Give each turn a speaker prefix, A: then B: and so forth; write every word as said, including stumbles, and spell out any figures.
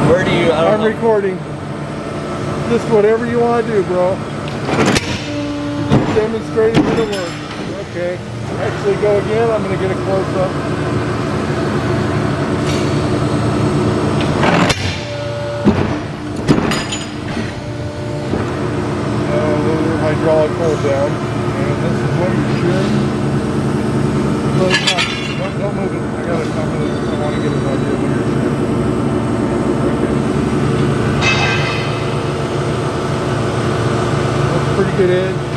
A: Where do you, I don't
B: I'm
A: know.
B: recording. Just whatever you want to do, bro. You're just demonstrating that it works. Okay. Actually, go again. I'm going to get a close-up. Hydraulic hold down, and this is what you're shearing. But don't, don't move it. I got it. I'm gonna, I want to get an idea of what you're shearing. Okay. That's a pretty good edge.